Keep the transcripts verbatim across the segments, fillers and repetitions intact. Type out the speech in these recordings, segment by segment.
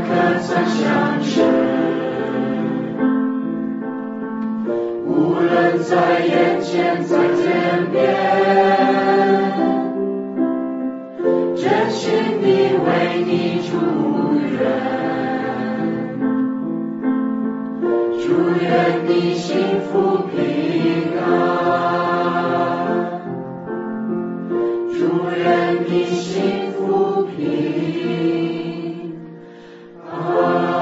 可曾相识？无论在眼前，在天边，真心地为你祝愿，祝愿你幸福平安，祝愿你幸福平安。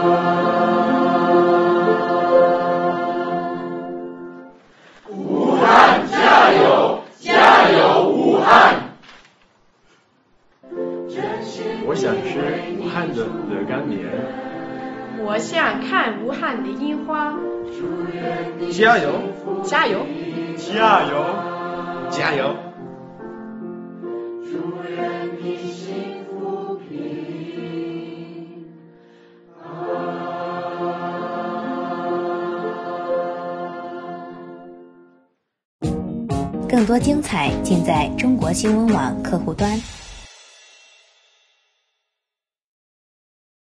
武汉加油，加油武汉！ 我想吃武汉的热干面。 我想看武汉的樱花。 加油！ 加油！ 加油！加油！ 祝愿你幸福平安。 更多精彩尽在中国新闻网客户端。